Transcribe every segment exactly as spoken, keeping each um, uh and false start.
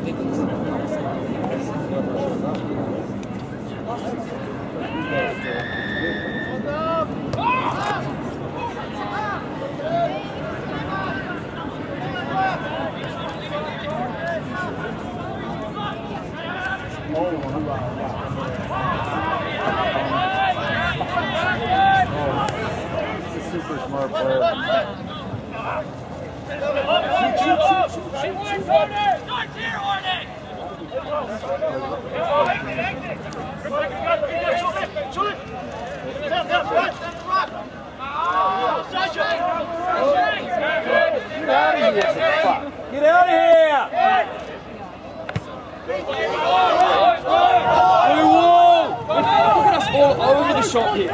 Super smart player. Get out of here! Blue wall! Look at us all over the shot here.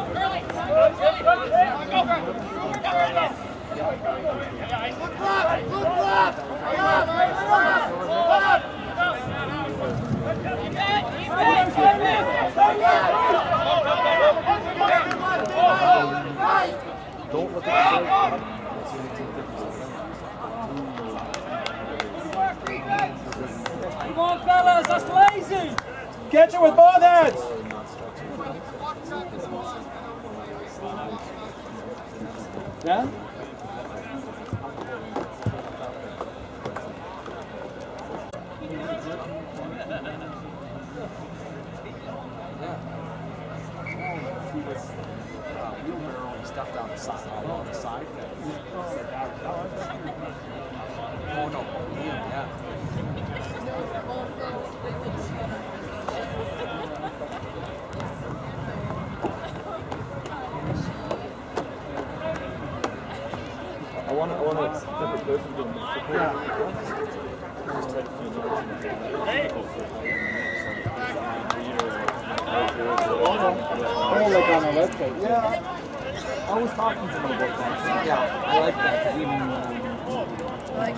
Don't look at the Come on, fellas, that's lazy! Catch it with both hands! Yeah? wheelbarrow and stuff down the side, along the side. Oh no, yeah. I want, I want a different person doing this. Yeah. Oh, like on a website. Yeah. I was talking to them about that. Yeah, I like that. Cause even um, like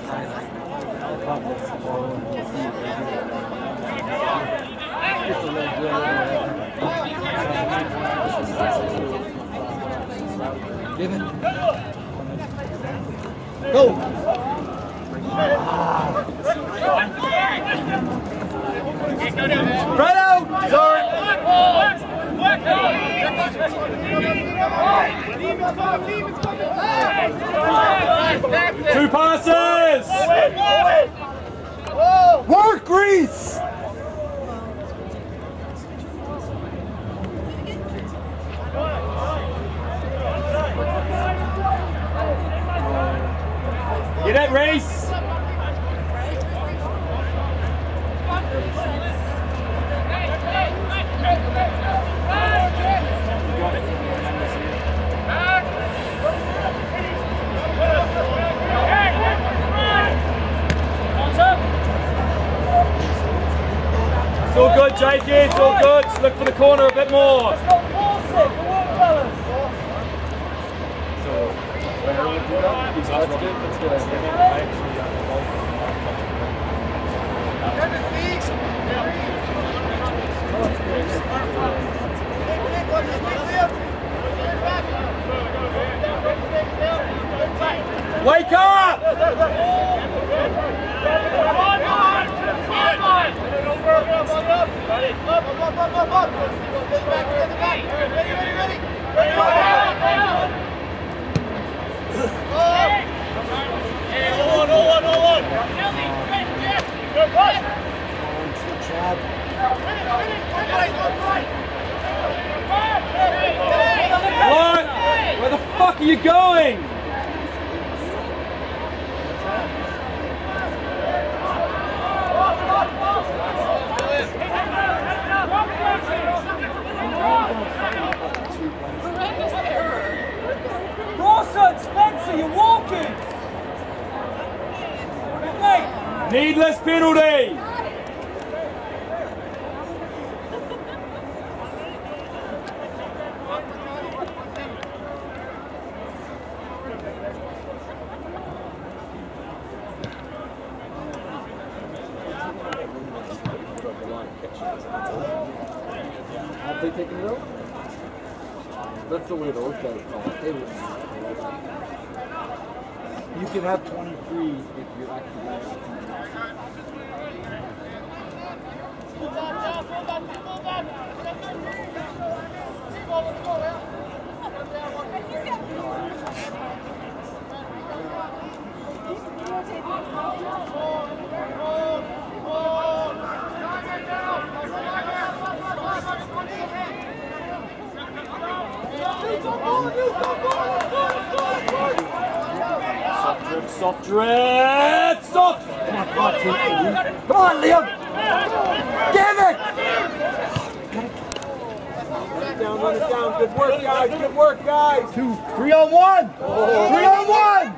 just a little bit. Give it. Go! Right out! Sorry! Two passes! Work, Grease! Get it, Race! It's all good, Jakey, it's all good. Just look for the corner a bit more. Let's not force it, come on, fellas. So, where would you go? That's good, that's good. I actually got the ball. Wake up! Come on, come on! Come on! Ready, up, up, up, up, up, up! Get it back, get it back! Ready, ready, ready! Ready, go! Hey, hold on, hold on, hold on! Good push! Good job. What? Where the fuck are you going? Rawson, Spencer, you're walking! Needless penalty! Have they taken it out? That's the way those guys call it. They would. You can have twenty-three if you're actually. Soft drift! Soft! Come on, Liam! Give it! Run it down, run it down. Good work, guys. Good work, guys. Two, three on one! Oh. Three on one!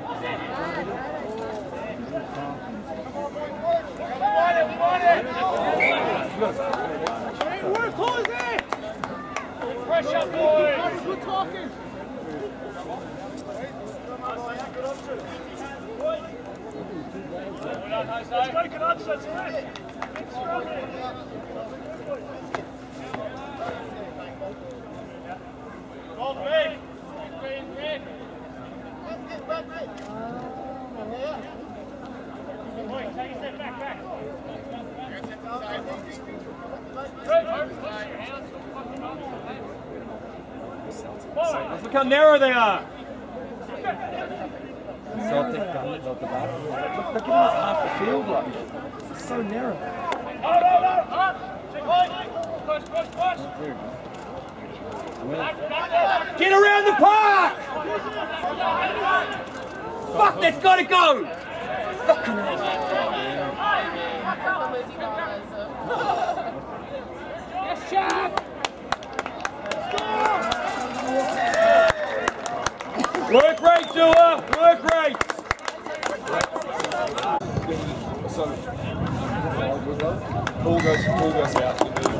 Work, close it! Pressure, boys! We're talking! Let's go, Canucks, let's go! Go, Greg! Greg, Greg! Let's get back, Greg! Boy, take a step back, back! Look how narrow they are. Celtic guns out the back. Look, look at half the field right. It's so narrow. Get around the park! Fuck, that's gotta go! Fucking hell. Yes, Chad! Work rate, Dua! Work rate! So, ball goes, ball goes out.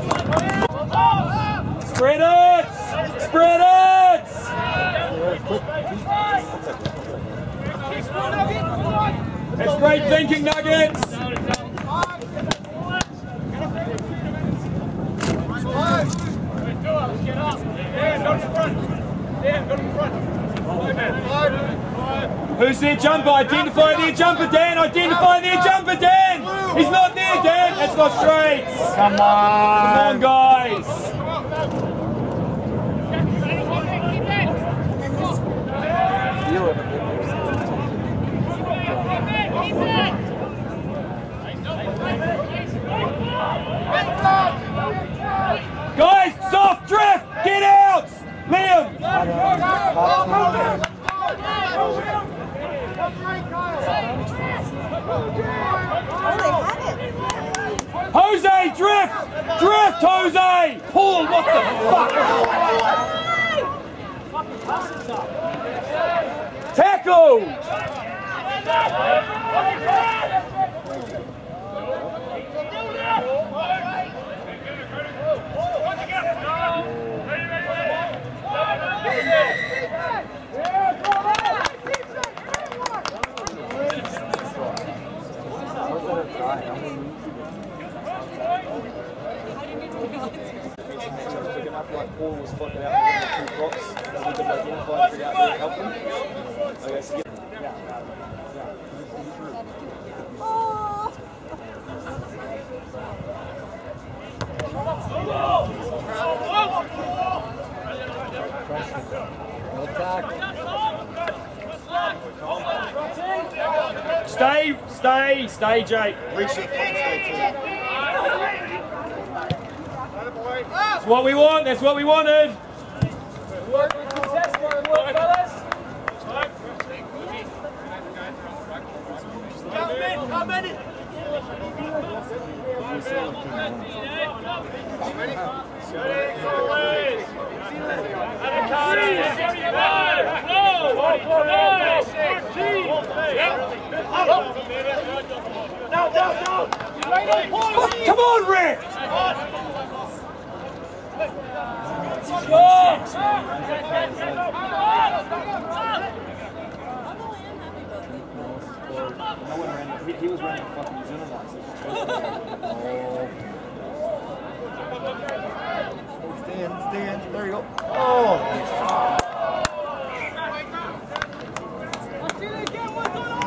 Spread it! Spread it! That's great thinking, Nuggets! Get up! Dan, go to the front! Dan, go to the front! Who's their jumper? Identify their jumper, Dan! Identify their jumper, Dan! He's not there, Dan! That's not straight! Come on! Come on, guys! Guys, soft drift! Get out! Liam! Jose, drift! Drift, Jose! Paul, what the fuck? Tackle! Like Paul was fucking out with the two blocks, we could identify and figure out who to help them. I guess yeah. Stay, stay, stay, Jake. Reach it. That's what we want, that's what we wanted. Work with success, work, fellas. Come in, come in. Come on, Rick! No one ran, he, he was running fucking Zoom license. Stand, stand, there you go. Oh!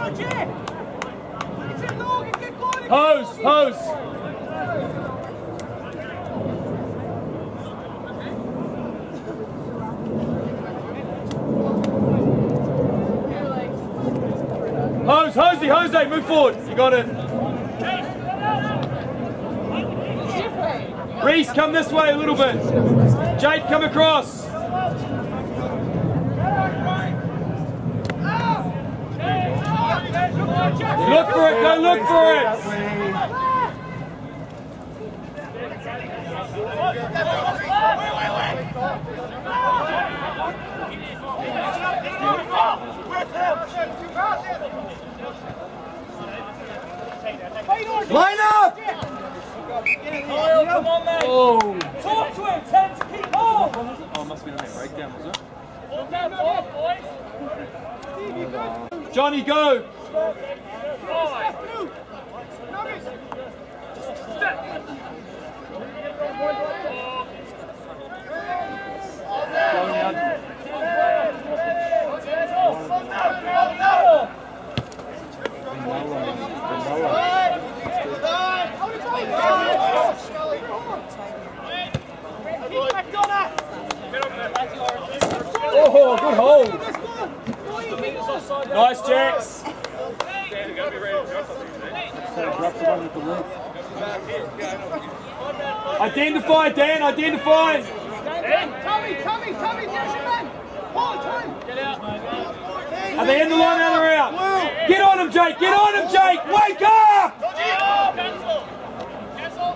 Hose, hose! Hose, Hosey, Jose, move forward. You got it. Reese, come this way a little bit. Jake, come across. Look for it, go look for it. Line up! Come on, man. Oh. Talk to him, tell him to keep on. Oh, it must be a breakdown, was it? Hold down, boys. Johnny, go. Oh, good hold. Nice, Jax. Identify, Dan, identify. Tommy, Tommy, Tommy, there's your man. Paul, time. Get out. Are they in the line or they're out? Get on him, Jake, get on him, Jake. Wake up! Cancel. Cancel.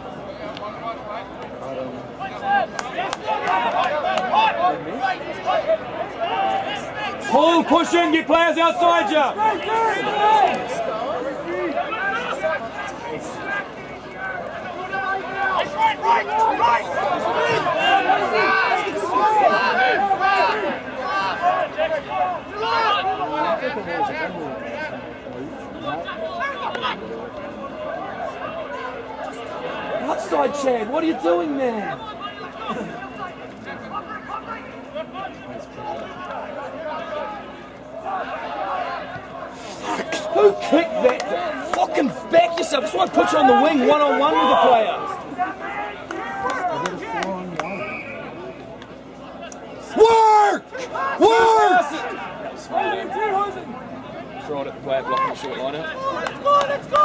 Paul, push in, get players outside you. Right, right, right. Outside, Chad, what are you doing there? Who kicked that? Fucking back yourself. Just want to put you on the wing one on one with the player. Work! Work! Throw it at the player blocking the short line out. Let's go, let's go.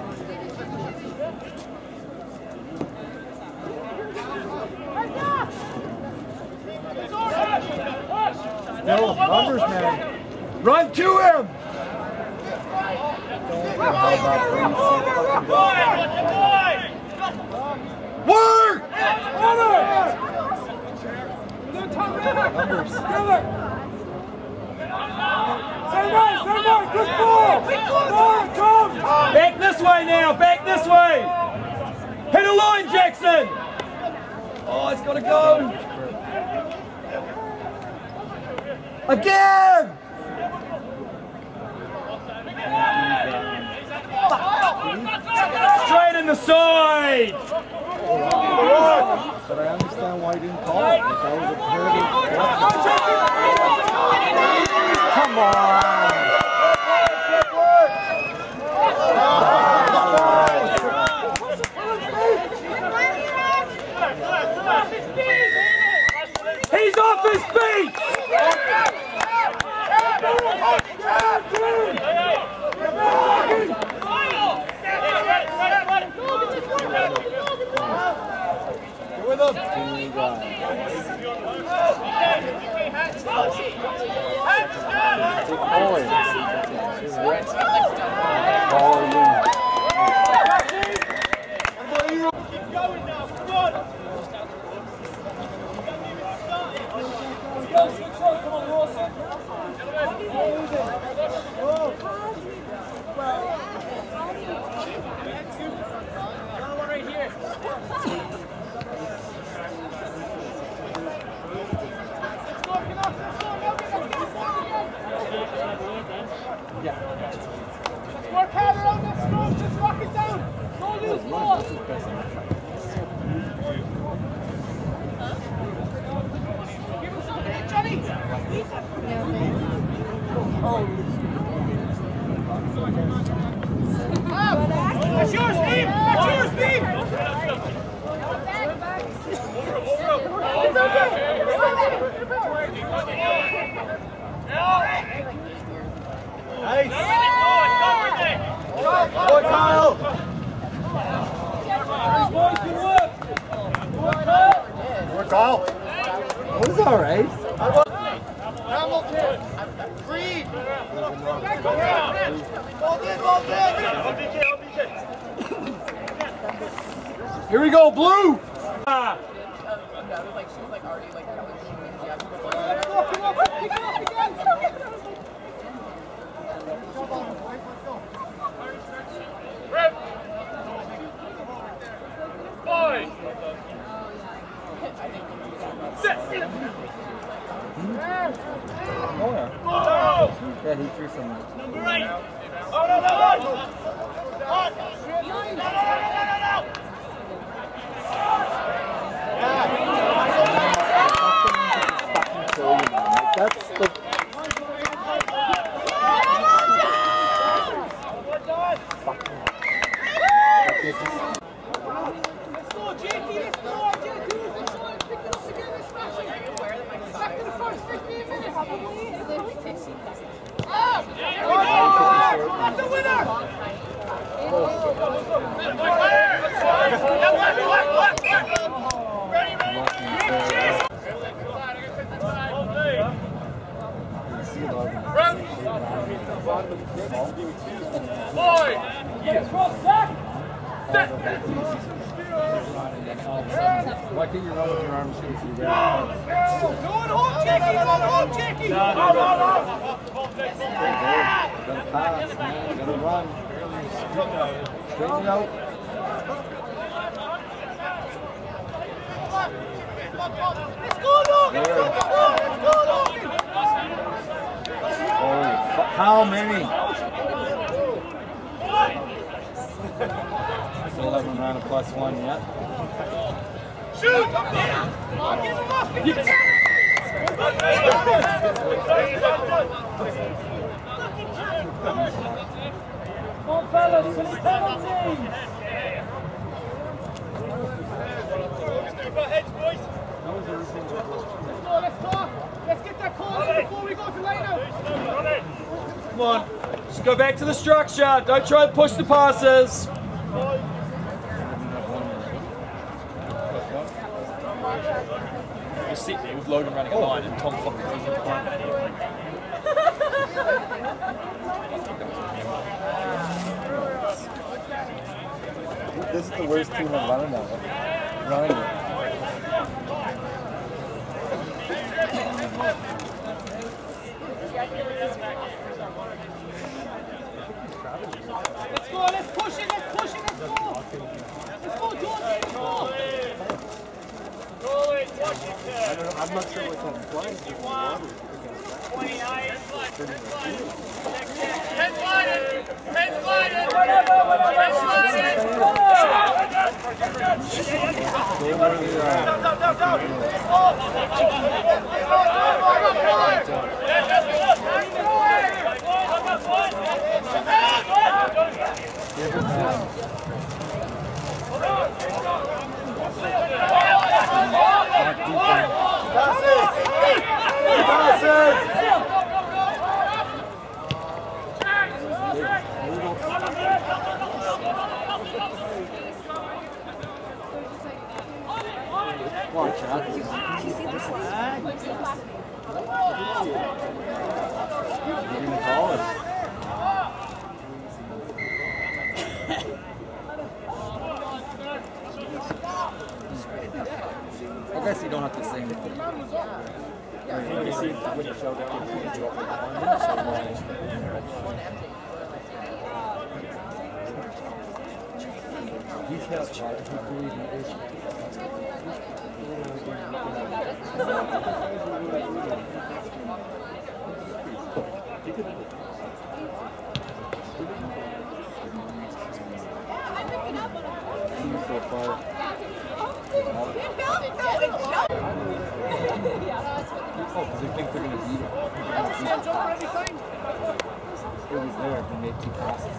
No, numbers, man. Run to him! Work! Back this way now, back this way! Hit a line, Jackson! Oh, it's got to go! Again! Straight in the side! But I understand why he didn't call it. That was a terrible. Come on! He's off his feet! With him. Work harder on this scrum, just rock it down. Don't lose ball. Give him something in, Johnny. That's yours, Steve. That's yours, Steve. It's okay. Nice. Boy, Kyle! Boys, good work! Boy, Kyle! It was alright. Hamilton! Reed! Hold in, hold in! Here we go, blue! Ah. Yeah, he threw some. Number eight! Oh, no, no, no! What? No, no, no, no, no! That's the. Let's go, J T, let's go, J T, let's go, let's pick it up again, let's smash it. Back to the first fifteen minutes. Oh! That's the winner! Ready, ready, Boy! Cross back! Why can't you run with your arms straight through there? Go on home, Jackie! Go on home, Jackie! No, no, no, no! Gotta pass, man. Gotta run. Straighten it out. Let's go, Logan! Let's go, Logan! Holy fuck. How many? Still haven't run a plus one yet. Shoot! Come on, give him up! Come on, fellas, to the penalty! Keep our heads, boys! Let's go, let's go! Let's get that call in before we go to lineout! Come on, just go back to the structure. Don't try to push the passes. Just sit there with Logan running a line and Tom fucking goes in behind that. This is the worst team I've run now. Running it. Let's go, let's push it, let's push it, let's go! Let's go, Jordan, let's go! Roll it, Washington! I'm not sure what's on the fly. twenty-nine, ten slided! ten slided! Watch out. Did you see this thing? You're gonna call us. I guess you don't have to say anything. You see when you fell down, you drop it behind you, He's got charge. He's really the issue. So far. Oh, because they think they're going to beat it. It was there. They made two passes.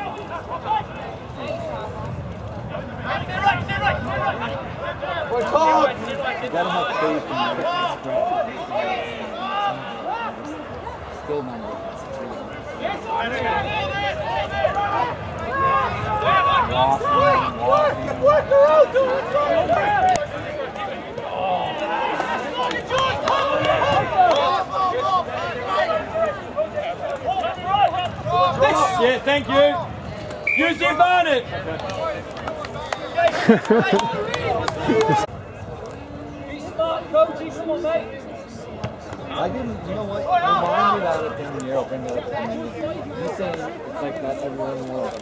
Boy, call! You gotta have faith in your sprint. Still number. Yeah, thank you. Use the advantage. Be smart, coachy, come on, mate. I didn't, you know what? Remind me that thing when you're opening that up. He's saying it's like that everywhere in the world.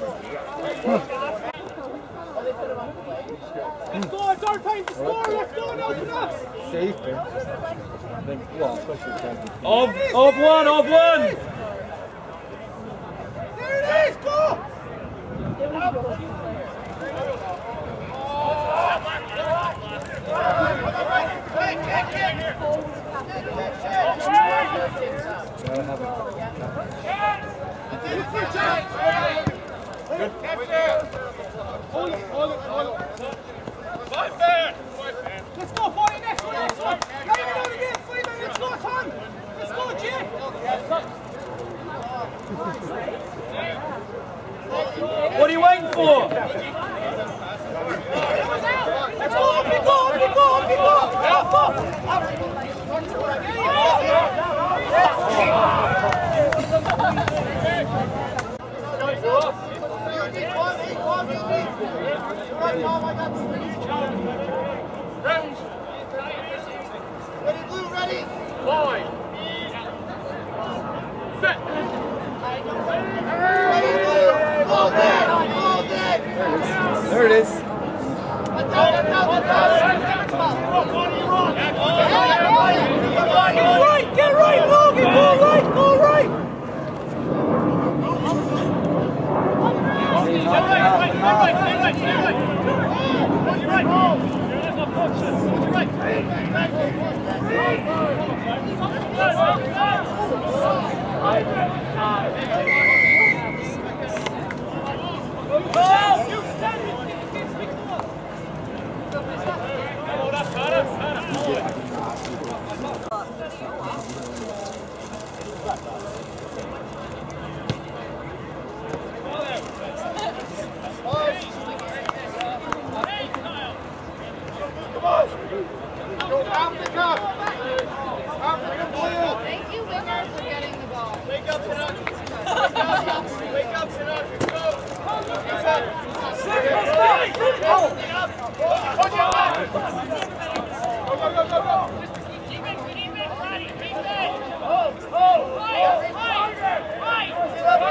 Let's go, don't paint the score, let's go and open up! Safer. Then, well, especially if that's Of, of one, of one. There it is, go! gotta have a Good. Hold it, hold it, hold it. Fight fair! Let's go, boy, next one, next one! Let me know again, three minutes, let's go, Tom! Let's go, Jim! What are you waiting for? Let's go, up you go, up you go, up you go! Up, up, up! Ready, blue, ready? Line. Set. Ready, blue. Hold it, hold it. There it is. Let's go, let's go, let's go. Get right, get right, Logan, go right, go right. Get right, get right, get right, get right, get right. You're right. There's no function. You're right. Go! You stand it. Thank you, winners, for getting the ball. Wake up, Canucks! Wake up! Wake up, Canucks! Go! Go, go, go, go, go! Keep it, keep it, ready, keep it! Hold, hold! Right, right, right! Up,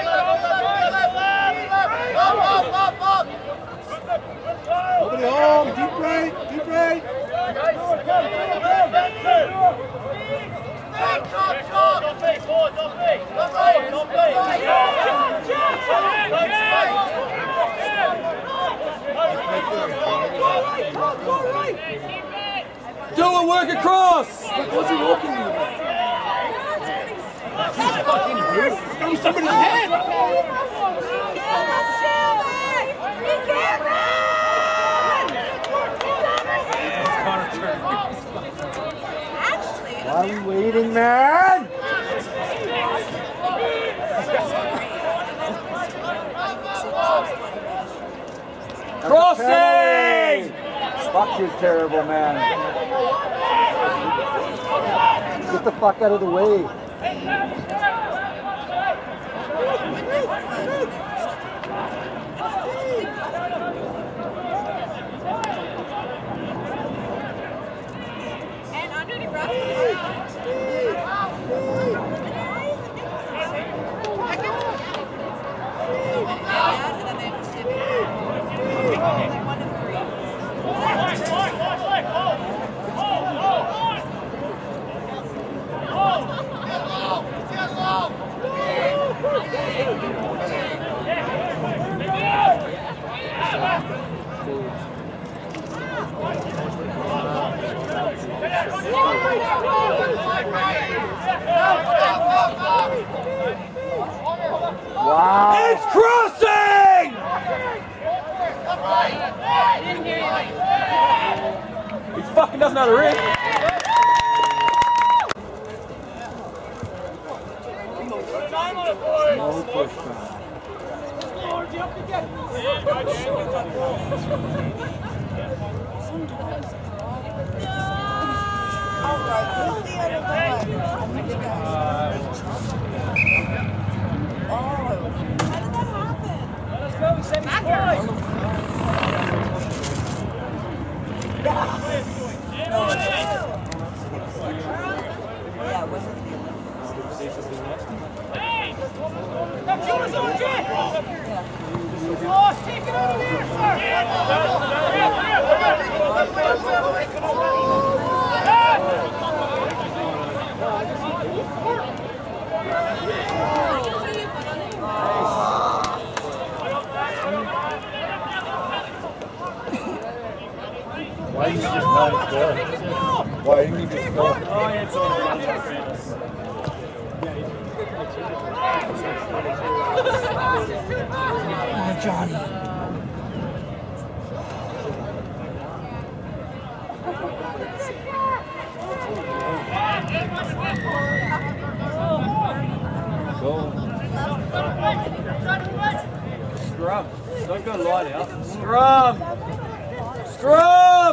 up, up, up! Nobody home. Deep right. Deep right. Top, top, top! Don't be, forward, don't be! Don't be, don't be! Do it, work across! What's he walking with? That was somebody's head! Why are we waiting, man? Crossing! Fuck you, terrible man. Get the fuck out of the way. And underneath, bro. Wow. It's crossing! He fucking doesn't know the ring. No push time. Why didn't you just not score? Why didn't you just score? Oh, yeah, it's all right. Oh, Johnny. Go. Scrum. Don't go line out. Scrum. Scrum.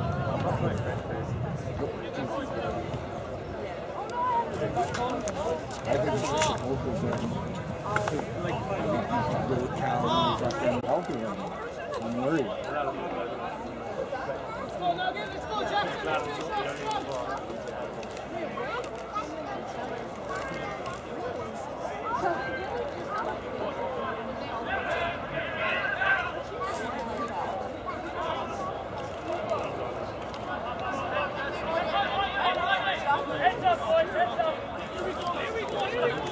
I think it's both of them. Like, the calories are fucking healthy right now. I'm worried. Let's go, Nugget. Let's go, Jackson. Let's go, heads up, boys, heads up. Here we go, here we go, here we go.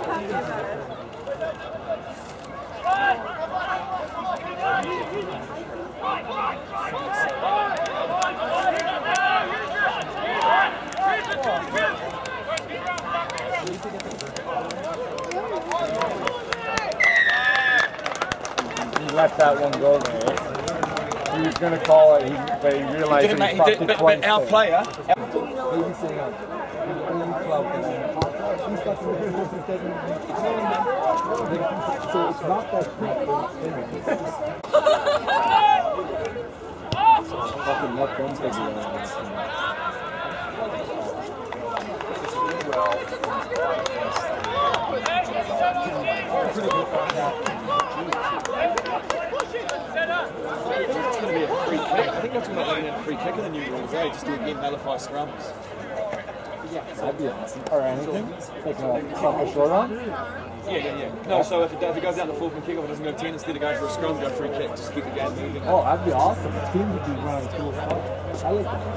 He let that one go there. He was going to call it, he, but he realized he, he fucked it but, twice. but our player. Babysitting up. So it's not that fucking left guns that It's going to be a free kick. I think that's going to be a free kick in the new rules, eh? Just do again nullify scrums. that'd be awesome. Or anything. Like a, like a short on? Yeah, yeah, yeah. No, so if it, if it goes down the full kick, if it doesn't go ten, instead of going for a scrum, go free kick. Just keep the game moving. Oh, that'd be awesome. The team would be running cool stuff. I like that.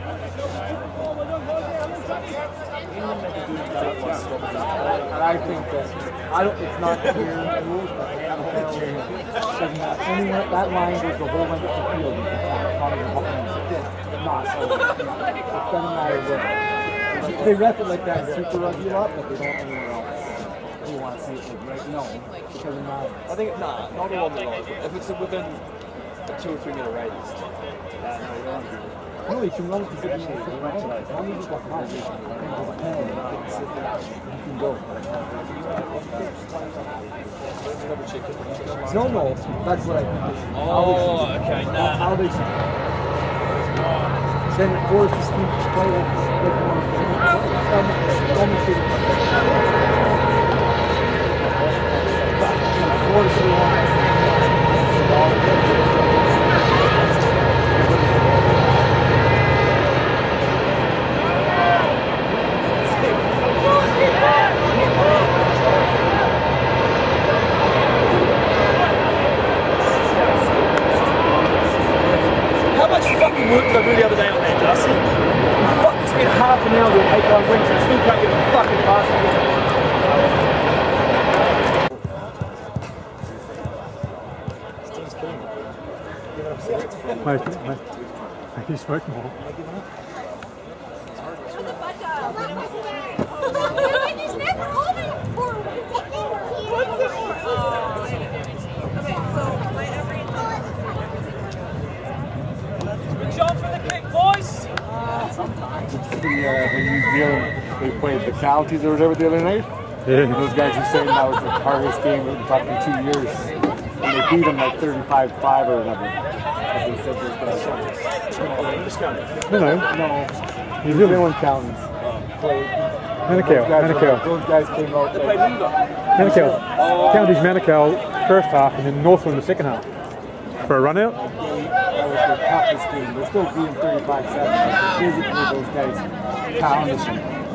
And I think that I don't. It's not clear in the rules, but doesn't matter. Anywhere that line goes the whole length of the field. You can not even not so. It doesn't matter where. They rep it like that in Super Rugby a lot, but they don't anywhere else. You want to see it like right? No, it doesn't matter. I think, nah, not all the line. If it's within a two or three metre radius. Uh, no, you don't want to do it. No, you can run it to fifty minutes. As long as you got time, you can go. No, no, that's what I think. Oh, okay, nah. How they should. Then it forces teams to play like more. How much fucking work did I do the other day on that, Darcy? Fuck, it's been half an hour with eight line wings and I still can't get a fucking pass again. Why, why, why are you smoking more? He's never holding for Good job for the kick, boys. The, uh, the New Zealand, they played the Counties or whatever the other night. Yeah. And those guys were saying that was the hardest game in fucking two years. And they beat them like thirty-five five or whatever. As they said those guys. No, no. No. New Zealand. Zealand counties. Manukau, Manukau. Those guys came out like... Manukau. Counties Manukau first half and then Northland the second half. For a run out? That was their toughest game. They're still beating thirty-five seven. Physically, those guys pounded them.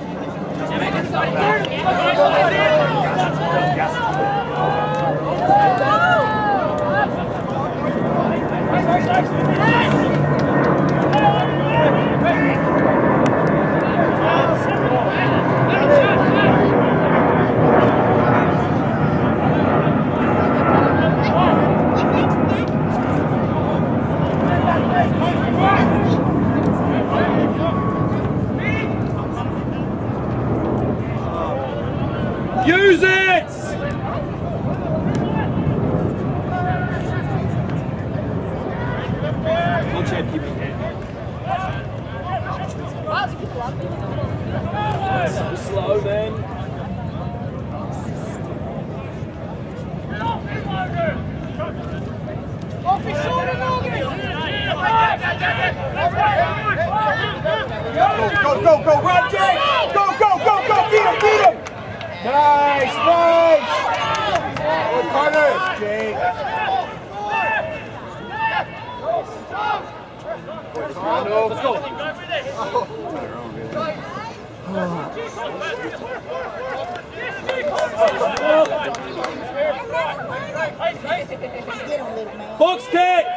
Use it! One champ, keep it. So slow, man. Go, go, go, run, Jake! Go, go, go, go, beat him, beat him! Nice, nice! Good corner, Jake. Let's go. Box kick!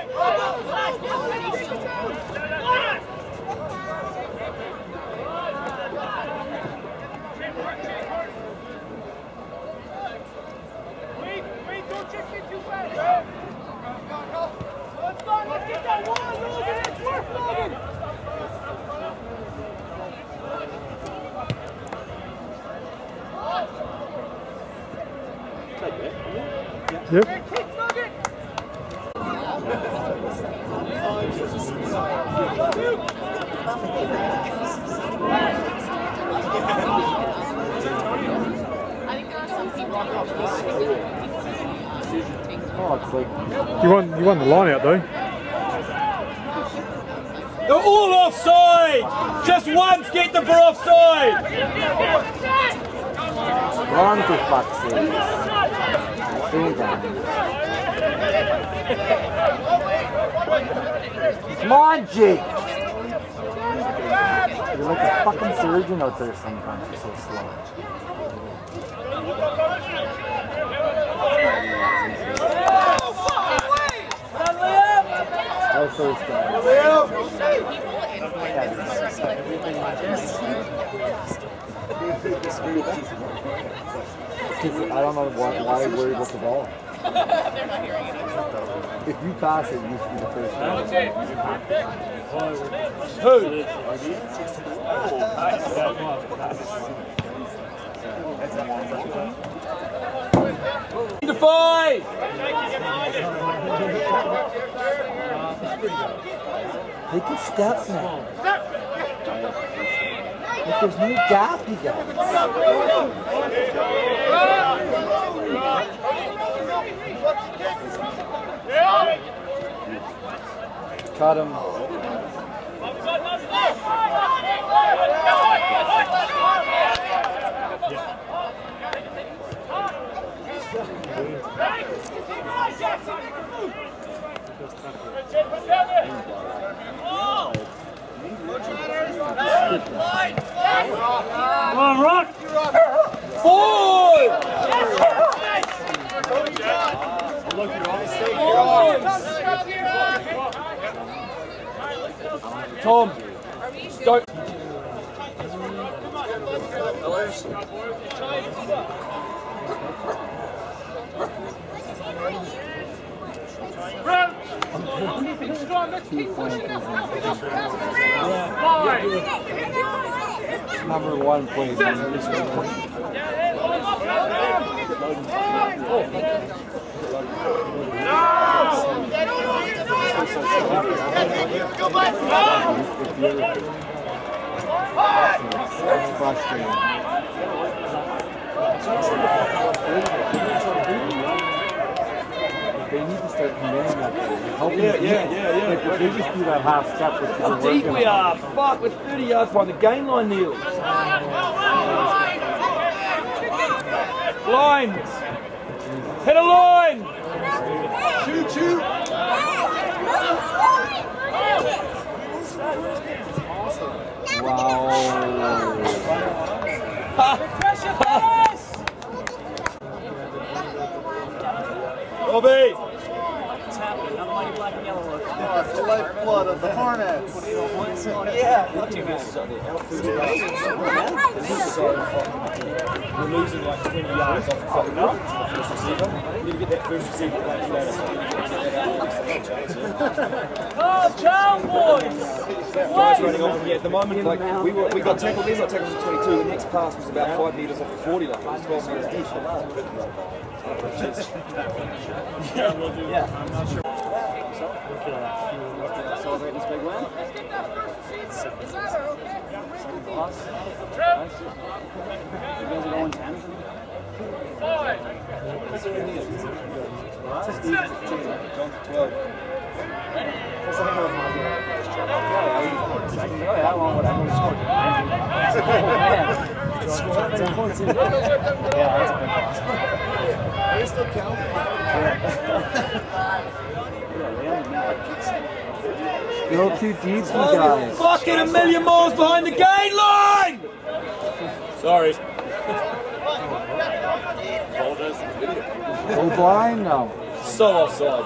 Yep. Oh, it's like... You won, you won the line out though. They're all offside! Just once get them for offside! Run for fuck's sake. Come on, Jake! You're like a fucking surgeon out there sometimes. You're so slow. Our first guy. I don't know why, why I worry about the ball. If you pass it, you should be the first guy. Who? To five! Take a step now. If there's no gap, you got cut him. Come on, Rock! Forward! Tom, don't. Number one plays. It's frustrating. They start conveying that. Helping Yeah, the yeah, team. yeah, yeah. Like, if they just do that half step with How deep we are. Fuck, we're thirty yards behind the gain line, Neil. Lines. Hit a line. Shoot, shoot. Wow. Pressure pass. Bobby. Oh, it's the lifeblood of the Hornets. Yeah. Not too bad. We're losing like twenty yards off the fucking first receiver. We need to get that first receiver back later. Oh, down, boys. Guys running off me at the moment. Like we were, we got tackled. We got tackled at twenty-two. The next pass was about five meters off the forty. Like it was twelve meters deep. Yeah, we'll do. Yeah. I'm not sure. Celebrate this big win. Loss. Nice. You guys are going ten. twelve. Oh yeah, well, whatever. Yeah, that's a big loss. They still count. Still too deep, you guys. Fucking a million miles behind the gain line! Sorry. Go blind now. So offside.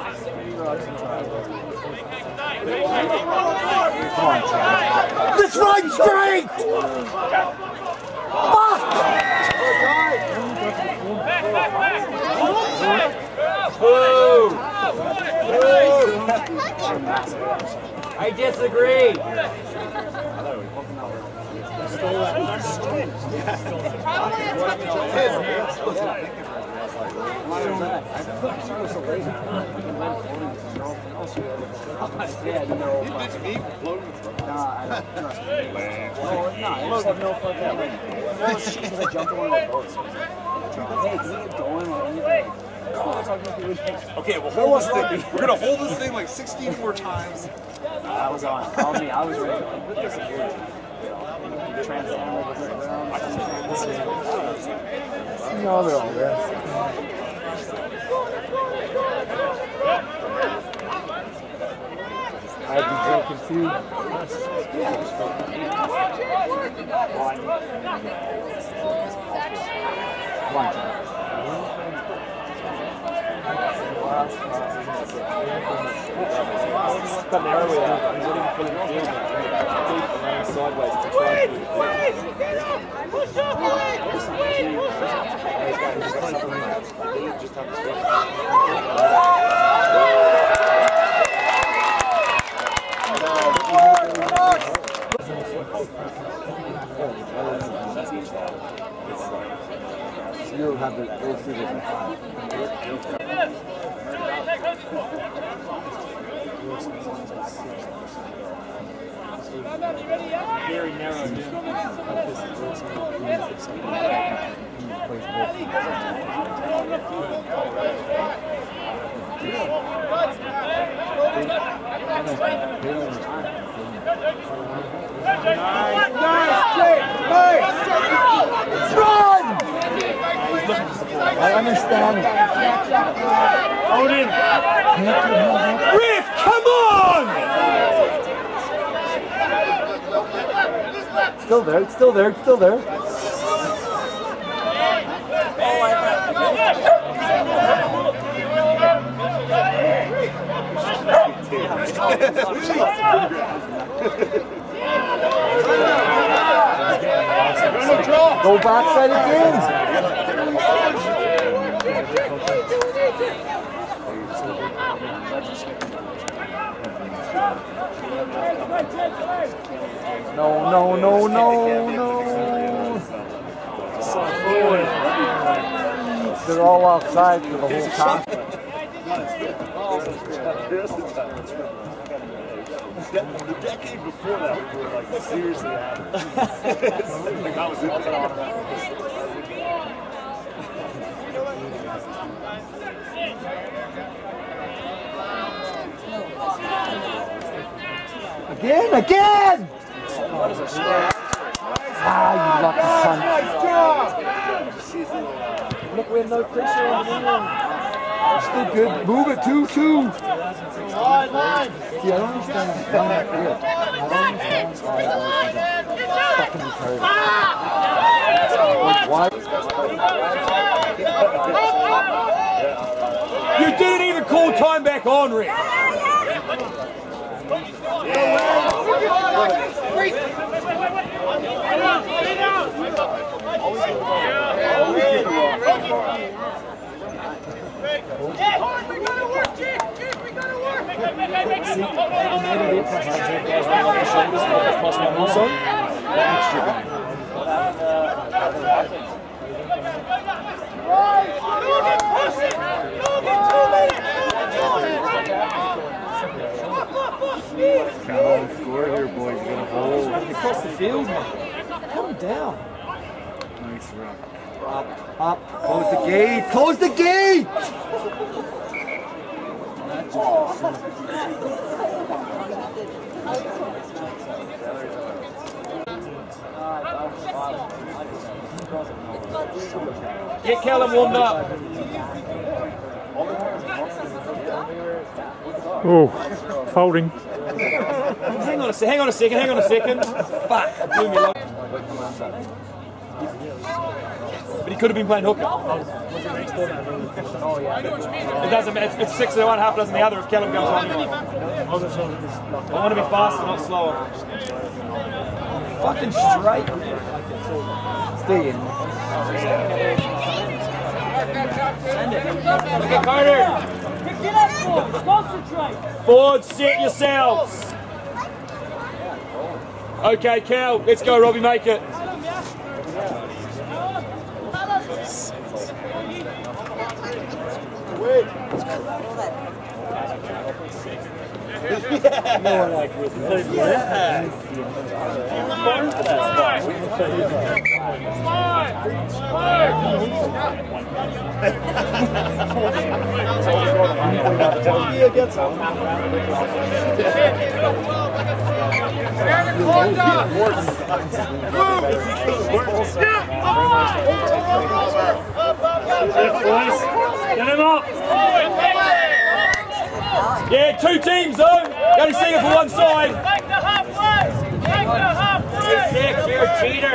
Come on, Chad. This right straight! Fuck! Boo! I disagree. Yeah, you know. You bitch me for floating the throat. Nah, I don't trust me. No, no, I just have no fucking way. Because I jumped on one of the boats. Hey, can we get going or anything? Okay, well, hold this thing. We're gonna hold this thing like sixteen more times. I was on. I was, I was ready. Put this in here. Transform over the ground. No, they're all there. I'd be drinking too. Cut narrow way out. I'm looking for the field. Deep and sideways to try to push up, just have You'll have the you'll see the very narrow. Run! I understand. Hold him. Riff, come on! Still there, it's still there, it's still there. Go backside again. No, no, no, no, no. They're all outside for the whole time. The decade before that, we were like seriously average. Like that was it. Again, again! Ah, you lucky cunt. Look, we have no pressure on the wall. Still good. Move it, two, two. See, I don't understand. I don't understand why I fucking retarded. Why? You didn't even call time back on, Rick. Count on the score here, boys. You gotta hold. Across the field, man. Come down. Nice run. Up, up. Close the gate. Close the gate! Get Callum warmed up. Oh, folding. Hang on a second, hang on a second, hang on a second. Fuck, I blew me low. But he could have been playing hooker. It doesn't matter, it's, it's six of one, half a dozen the other if Callum goes on. I want to be faster, not slower. Fucking straight. Stay in. Look at Carter. Forward, set yourselves. Okay, Cal, let's go, Robbie, make it. Get him up! Yeah, two teams though. Gotta see it for one side. Make the halfway! Make the halfway! Six, you're a cheater.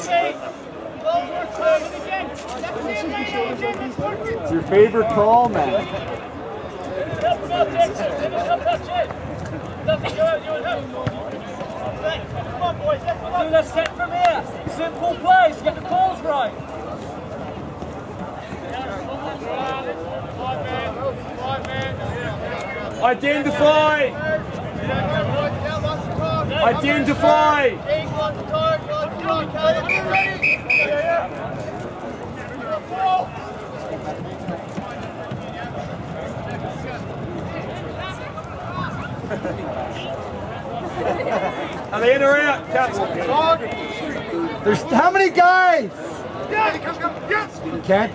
It's your favorite call, man. Come on, boys, let's do this set from here. Simple plays, get the calls right. Identify! Identify! Are they in or out? There's how many guys? You can't.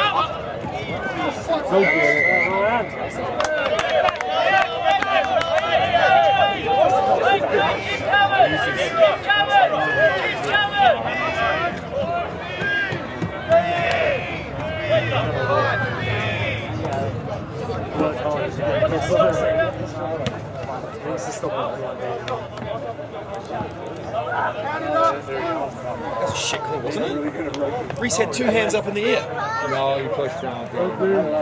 So good. That's a shit call, wasn't it? Reese had two hands up in the air. No, you pushed down. But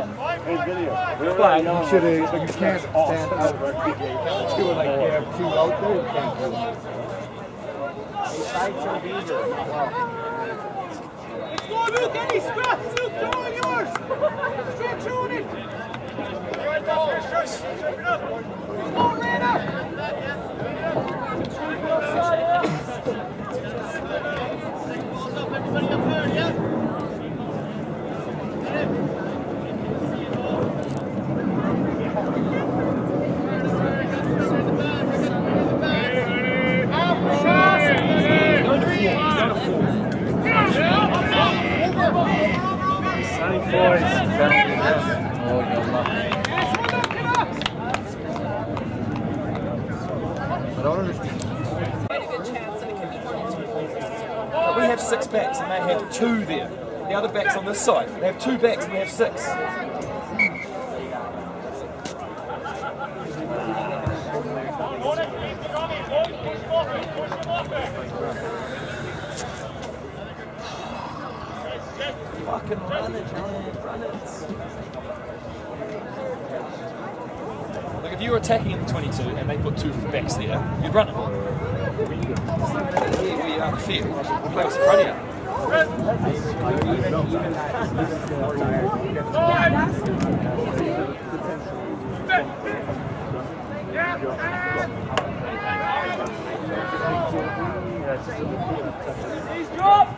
you should have, but you can't stand out. Two like you have two out there, you can't do that. Let's go, Luke, any scraps, Luke, throw on yours. Stretch on it. Come on, Rana. Everybody up there, yeah? I don't understand. six backs and they have two there. The other back's on this side. They have two backs and we have six. Fucking run it, man, run it. Like if you were attacking in the twenty-two and they put two backs there, you'd run it. Here we are on the field, we'll play with some front here. He's dropped!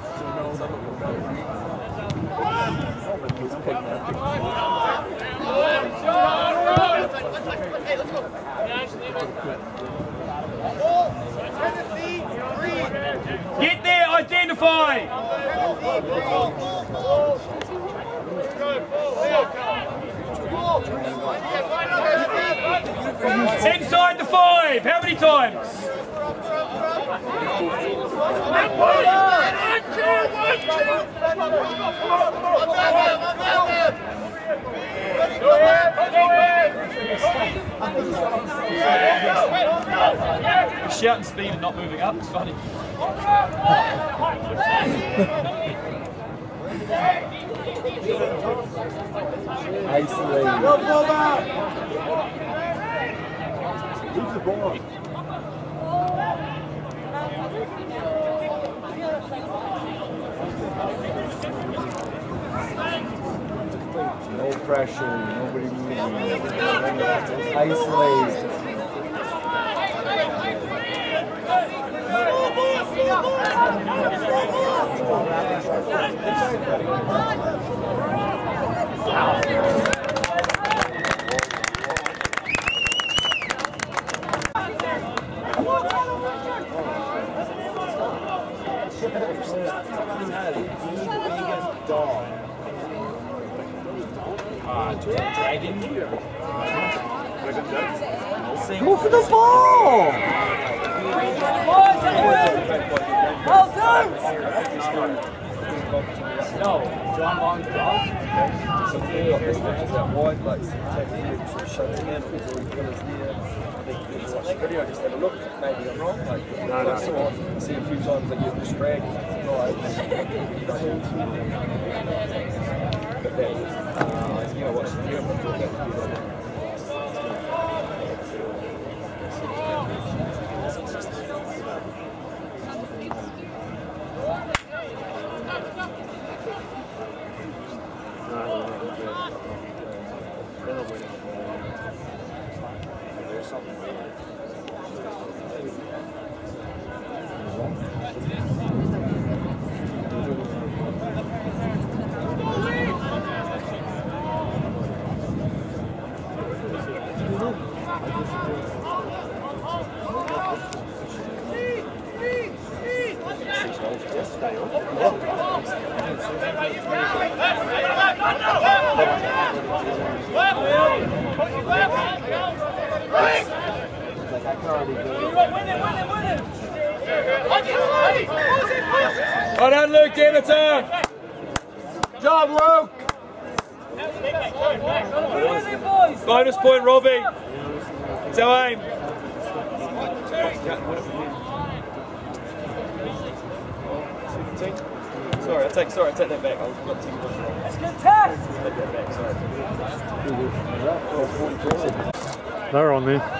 Get there, identify! Inside the five, how many times? Shouting speed and not moving up, it's funny. Isolate. Go, go back! Who's the ball? No pressure, nobody moving. Isolate. Go for the ball! No, John Long's job. So he got this match that wide, like, technique, sort of shut it in, or he's already got his there. I think if you watch the video, just have a look. Maybe I'm wrong. Like, no, no, I saw, see a few times that you just drag drives. But then, uh, you know, watch the video before that. Well done, Luke, Demeter! Job, Luke! Bonus point, Robbie. It's our aim. Sorry, I take sorry, I take that back. I was got too much wrong. Let's get test! Take that back, sorry. They're on there.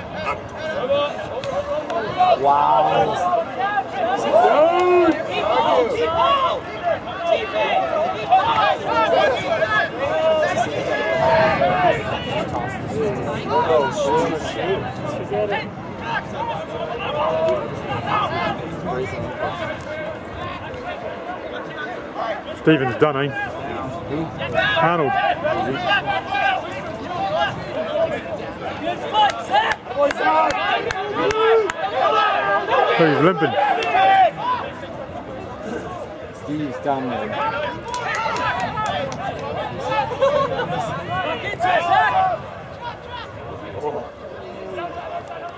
Wow. Stephen's done, eh? Arnold. So he's limping. Steve's done, man.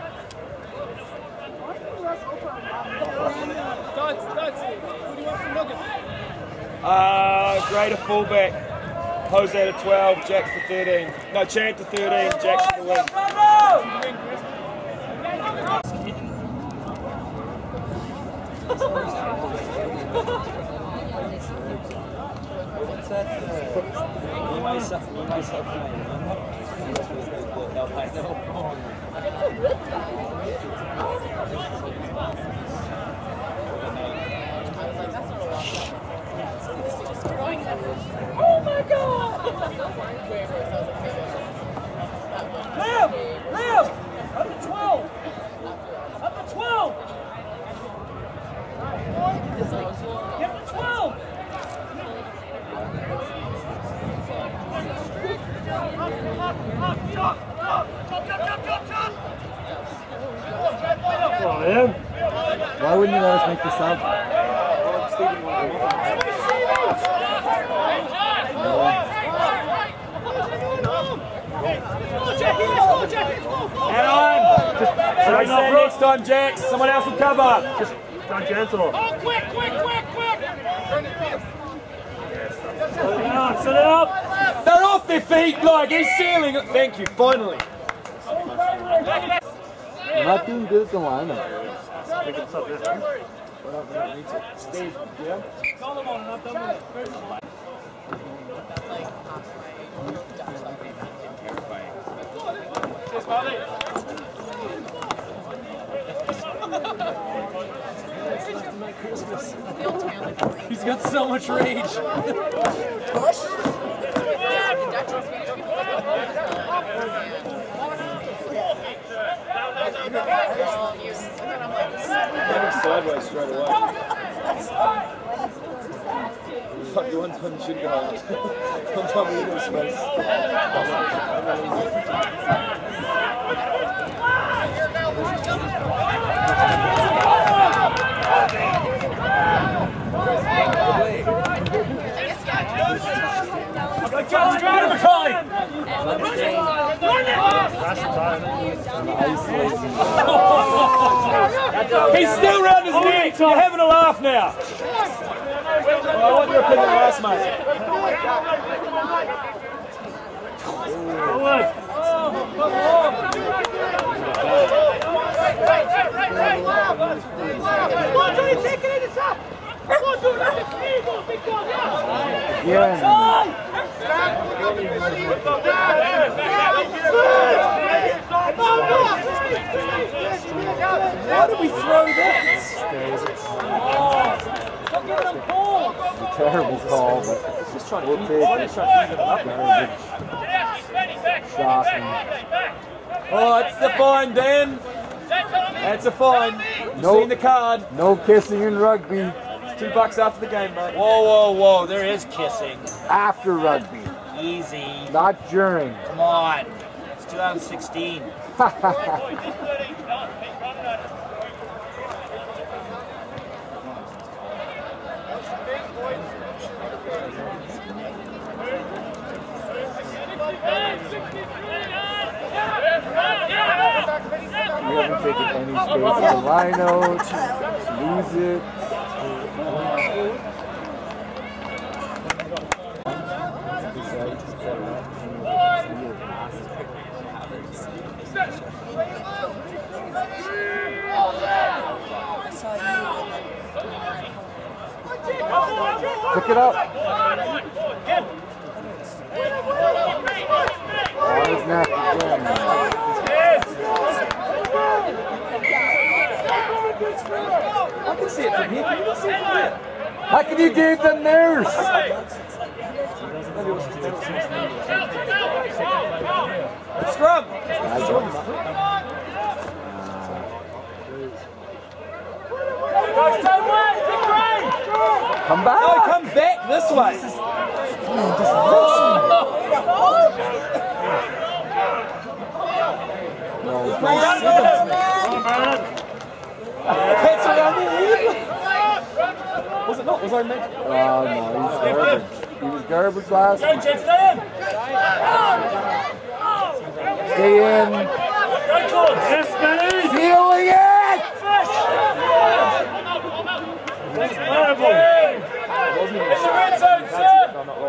Starts, starts. Who do you want from Nugget? Ray to fullback, Jose to twelve, Jack to thirteen. No, Chant to thirteen, Jack's to the wing. Oh my God! Liam! Liam! Up to twelve! Up to twelve! Get to twelve! Why wouldn't you let us make the sub? Head on! Should I say next time, Jack? Someone else will cover. Just don't cancel. Oh, quick, quick, quick, quick! Set it up, set it up. They're off their feet, like he's sealing it. Thank you, finally. You're not doing good at the lineup. Pick it up there. Steve, yeah? Solomon, and I'm done with it. Cheers, Marley. He's got so much rage. Sideways straight away. Fuck, the one time you should go out. One time we were in space. He's still round his neck. You're having a laugh now. Oh, I want your opinion last, mate. Why did we throw that? Terrible call, but Just trying to we'll keep take it. it. Just trying to keep it up. Shocking. Oh, it's the fine, Dan. That's a fine. You've Nope. seen the card. No kissing in rugby. It's two bucks after the game, mate. Whoa, whoa, whoa, there is kissing. After rugby, Easy. not during. Come on. It's two thousand sixteen. We haven't taken any space in the lineout. Lose it. Pick it up. Oh, it's not again. I can see it from here. Can you not see it from here? How can you give the nurse? Scrum. Come back. No, come back this way. No, Pets around the head. Was it not? Was I meant? Oh no, he's garbage. He was garbage last week. Stay in. Sealing it! It wasn't even a shot.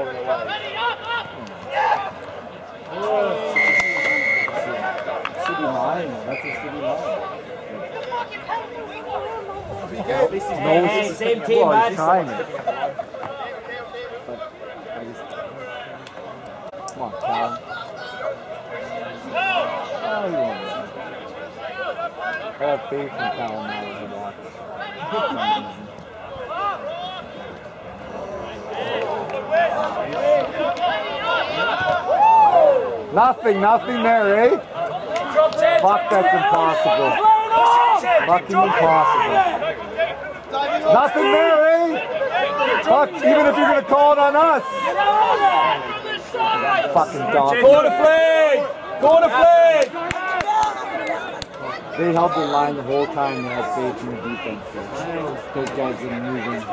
Hey, hey, same team, well, man. he's trying it. But I just... Come on, Cal. Oh, you won't. I have faith in Cal now as a blocker. Nothing, nothing there, eh? Fuck, that's impossible. Fucking impossible. Nothing there, eh? Fuck, even if you're gonna call it on us. Fucking dog. Corner flag! Corner flag! They held the line the whole time. They had faith in the defense. Those guys didn't move in.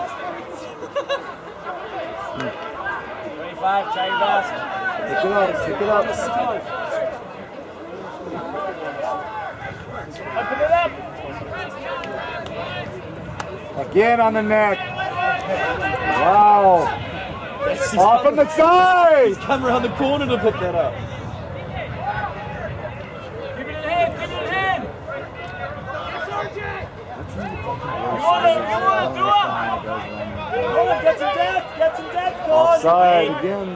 twenty-five, try your best. Pick it up, pick it up. Open it up. Again on the neck. Wow. Off on the side. Come around the corner to pick that up. Give it in hand, give it in hand. Come on, come on, do it. Go on, get some depth, get some depth, go on. Offside again.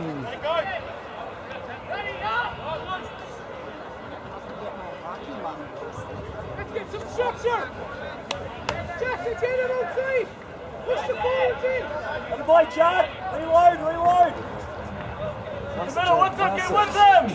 Let's get some structure. Jackson, get it on three. Push the forwards in. Good boy, Chad. Reload, reload. In the middle, one them, get with them.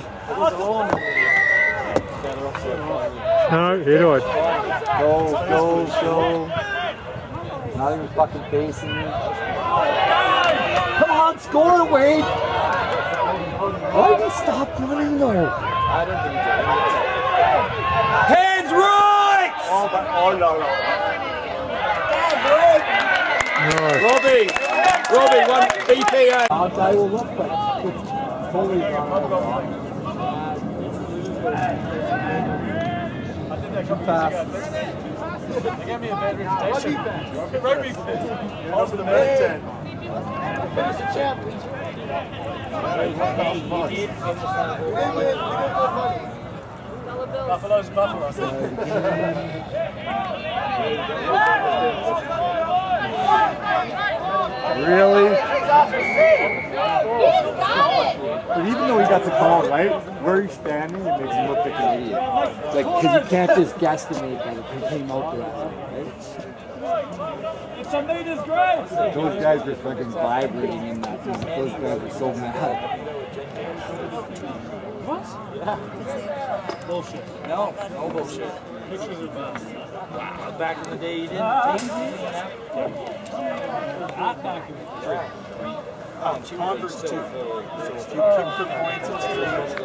No, hit it. Go, go, go. Not even fucking facing me. Come on, score, Wade. Why did he stop running though? I don't think he did. Hands right! Oh, but, oh no, no. No. Robbie! Robbie, one B P A. Outside will look, but it's totally wrong. Good pass. They gave me a bad reputation. Rugby. On to the main tent. Buffalo's Buffalo. Really? But even though he got the call, right? Where he's standing, it makes him look like an idiot. Like, because you can't just guesstimate that if he came out there, right? It's a meters great. Those guys were fucking vibrating in that. Those guys were so mad. What? Yeah. Bullshit. No, no bullshit. Pictures of us. Wow, back in the day you didn't Ah. take it. Not back in the day. Oh, Converse too. So if you kick for points, it's free.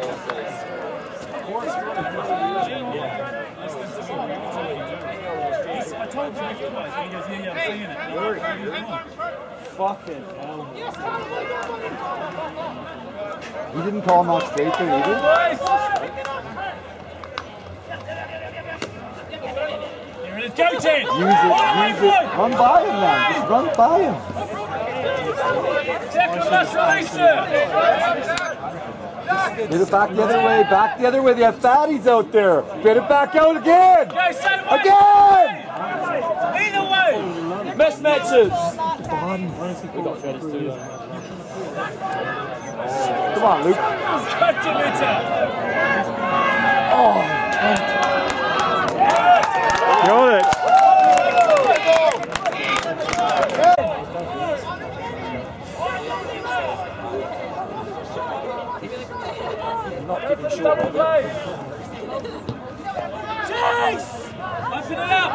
I told you twice. He goes, yeah, yeah, I'm seeing it. Fucking hell. He didn't call him out straight there either. Here it is, go Ted! Use it, use it. Run by him now. Just run by him. Check the left release it! Get it back the other way. Back the other way. They have fatties out there. Get it back out again. Go, same way! Again! Either way! Mismatches! We got Freddy's too, though. Come on, Luke. Cut to Mitter! Oh, Got it. Not giving short of it. Chase! Open it up!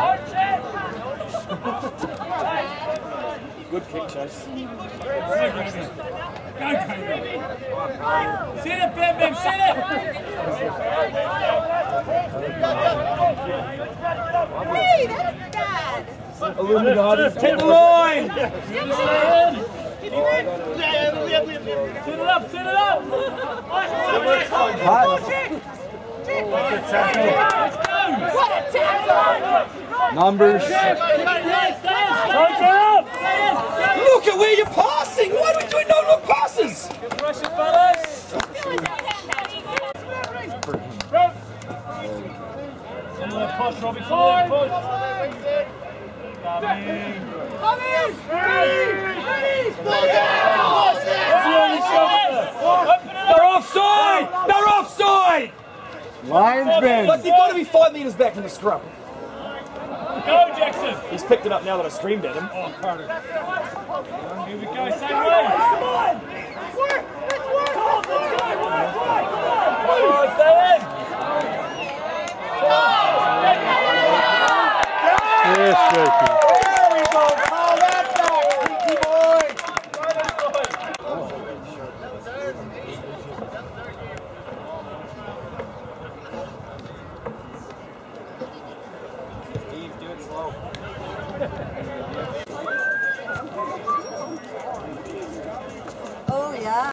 Good kick, Chase. Go, go, go. Sit it, Bim Bim, sit it! Hey, that's bad. Illuminati. Hit the line! Sit it up, sit it up! hot. What a tackle! Numbers. Take it up! Look at where you're passing! Why are we doing no look passes? Good pressure, fellas! Push, Robbie, forward, push! Coming. They're offside! They're offside! Linesman. Like, they've got to be five metres back from the scrum. Go, Jackson! He's picked it up now that I screamed at him. Oh, Carter. Here we go, same way. Come on! Let's work! Let's work! Let's go! Work, work, come on! Oh, stay in! Yes, Shaky. There we go. Call that back, Pinky boy. Steve, do it slow. Oh, yeah.